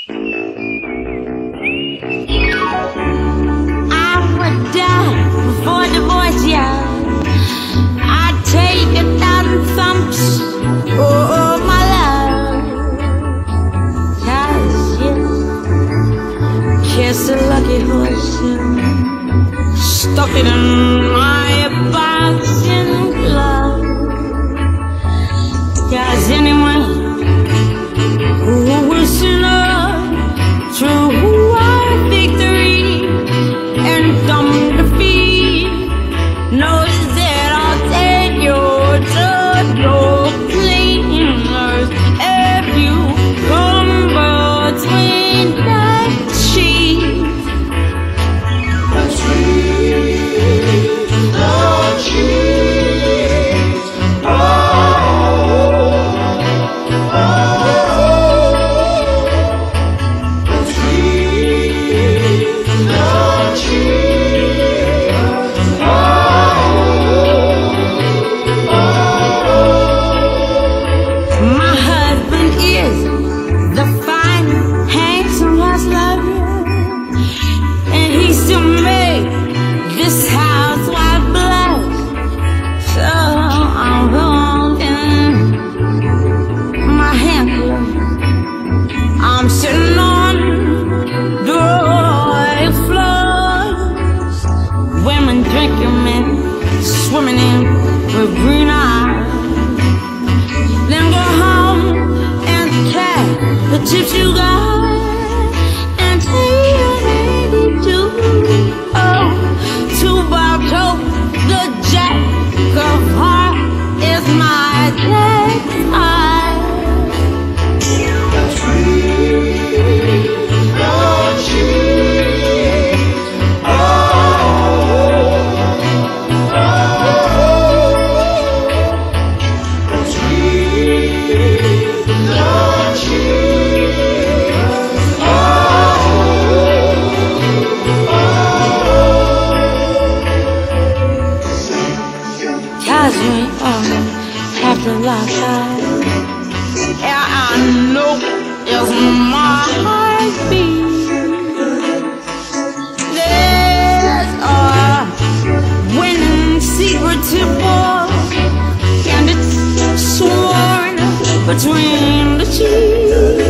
I would die for the boys, yeah. I'd take 1,000 thumps, oh my love. 'Cause you kissed a lucky horse and stuck it in my boxing glove. 'Cause anyone who wishing up true our victory and come defeat knows that I'll take your to your cleaners if you come between the sheets. Between the sheets. Oh, oh, oh. I'm sitting on the royal floors, women drinking, men swimming in with green eyes. Then go home and tag the chips you got and take your lady to to Bartow, the jack of heart is my next eye. Cause we have to lock eyes. Yeah, I know it's my heartbeat. There's a winning secret to ball, and it's sworn between the cheeks.